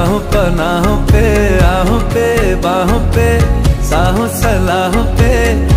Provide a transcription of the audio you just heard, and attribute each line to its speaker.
Speaker 1: राहों पनाहों पे, आहों पे बाहों पे, साहों सलाहों पे